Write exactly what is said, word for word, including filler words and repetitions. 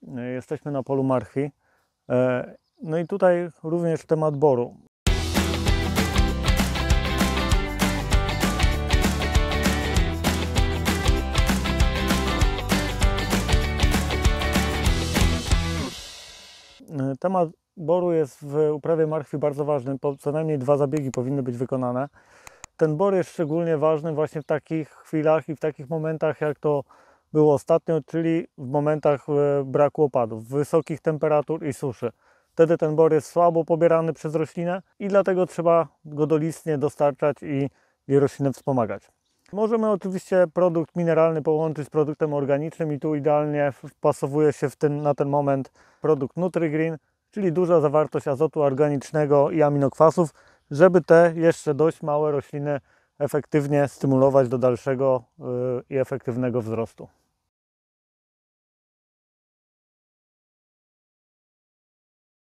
Jesteśmy na polu marchwi. No i tutaj również temat boru. Temat boru jest w uprawie marchwi bardzo ważny. Co najmniej dwa zabiegi powinny być wykonane. Ten bor jest szczególnie ważny właśnie w takich chwilach i w takich momentach, jak to było ostatnio, czyli w momentach braku opadów, wysokich temperatur i suszy. Wtedy ten bor jest słabo pobierany przez roślinę i dlatego trzeba go dolistnie dostarczać i jej roślinę wspomagać. Możemy oczywiście produkt mineralny połączyć z produktem organicznym i tu idealnie wpasowuje się w ten, na ten moment produkt NutriGreen, czyli duża zawartość azotu organicznego i aminokwasów, żeby te jeszcze dość małe rośliny efektywnie stymulować do dalszego yy, i efektywnego wzrostu.